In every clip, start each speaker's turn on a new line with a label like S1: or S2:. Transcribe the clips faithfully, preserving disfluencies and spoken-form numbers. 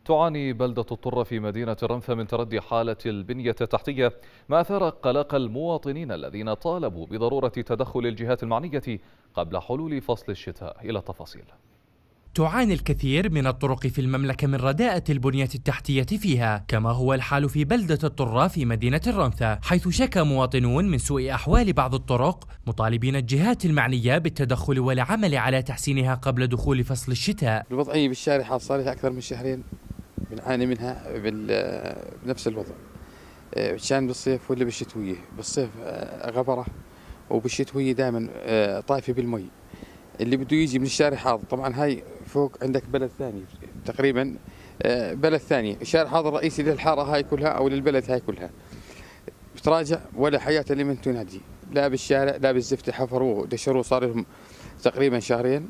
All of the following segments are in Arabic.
S1: تعاني بلدة الطرة في مدينة الرنفة من تردي حالة البنية التحتية، ما أثار قلق المواطنين الذين طالبوا بضرورة تدخل الجهات المعنية قبل حلول فصل الشتاء. إلى التفاصيل.
S2: تعاني الكثير من الطرق في المملكة من رداءة البنية التحتية فيها، كما هو الحال في بلدة الطرة في مدينة الرنفة، حيث شكى مواطنون من سوء أحوال بعض الطرق، مطالبين الجهات المعنية بالتدخل والعمل على تحسينها قبل دخول فصل الشتاء.
S3: الوضعية بالشارع صار لها أكثر من شهرين بنعاني منها بنفس الوضع، كان بالصيف ولا بالشتوية. بالصيف غبرة، وبالشتوية دائما طايفة بالمي. اللي بده يجي من الشارع حاضر، طبعا هاي فوق عندك بلد ثاني تقريبا، بلد ثاني الشارع حاضر رئيسي للحاره هاي كلها او للبلد هاي كلها، بتراجع ولا حياه لمن تنادي، لا بالشارع لا بالزفت، حفروه دشروه صار لهم تقريبا شهرين،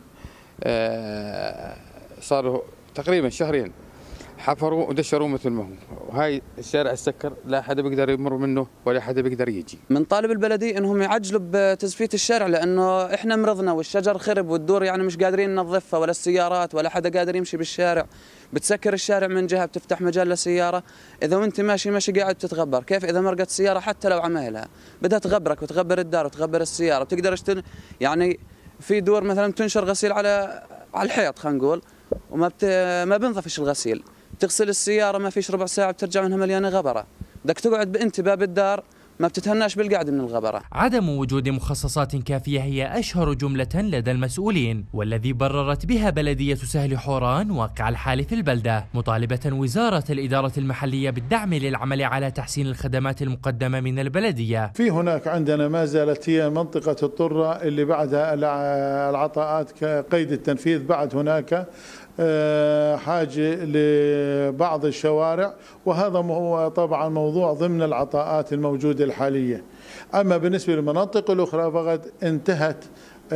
S3: صاروا تقريبا شهرين حفروا ودشروا مثل ما هو، وهاي الشارع السكر لا حدا بيقدر يمر منه ولا حدا بيقدر يجي.
S4: من طالب البلدي انهم يعجلوا بتزفيت الشارع، لانه احنا مرضنا والشجر خرب والدور يعني مش قادرين ننظفها، ولا السيارات ولا حدا قادر يمشي بالشارع، بتسكر الشارع من جهه بتفتح مجال للسياره، اذا وانت ماشي ماشي قاعد بتتغبر، كيف اذا مرقت السياره حتى لو عمايلها بدها تغبرك وتغبر الدار وتغبر السياره، بتقدرش تن... يعني في دور مثلا بتنشر غسيل على على الحيط خلينا نقول، وما بت... ما بنظفش الغسيل، بتغسل السيارة ما فيش ربع ساعة بترجع منها مليانة غبرة، بدك تقعد انت باب الدار ما بتتهناش بالقعد من الغبرة.
S2: عدم وجود مخصصات كافية هي أشهر جملة لدى المسؤولين، والذي بررت بها بلدية سهل حوران واقع الحال في البلدة، مطالبة وزارة الإدارة المحلية بالدعم للعمل على تحسين الخدمات المقدمة من البلدية.
S5: في هناك عندنا ما زالت هي منطقة الطرة اللي بعدها العطاءات كقيد التنفيذ، بعد هناك حاجة لبعض الشوارع، وهذا هو طبعا موضوع ضمن العطاءات الموجودة الحالية. أما بالنسبة للمناطق الأخرى فقد انتهت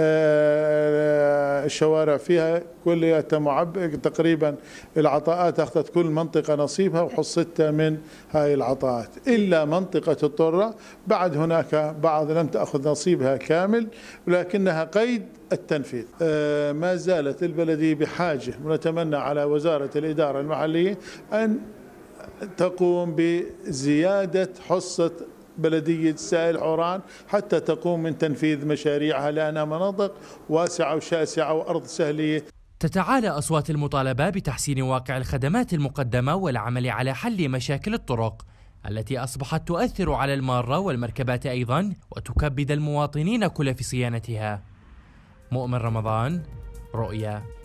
S5: الشوارع فيها كلها معبئة، تقريبا العطاءات أخذت كل منطقة نصيبها وحصتها من هاي العطاءات، إلا منطقة الطرة بعد هناك بعض لم تأخذ نصيبها كامل، ولكنها قيد التنفيذ. ما زالت البلدية بحاجة، ونتمنى على وزارة الإدارة المحلية أن تقوم بزيادة حصة بلدية سهل حوران حتى تقوم من تنفيذ مشاريعها، لأنها مناطق واسعة وشاسعة وأرض سهلية.
S2: تتعالى أصوات المطالبة بتحسين واقع الخدمات المقدمة والعمل على حل مشاكل الطرق التي أصبحت تؤثر على المارة والمركبات أيضا، وتكبد المواطنين كل في صيانتها. مؤمن رمضان، رؤيا.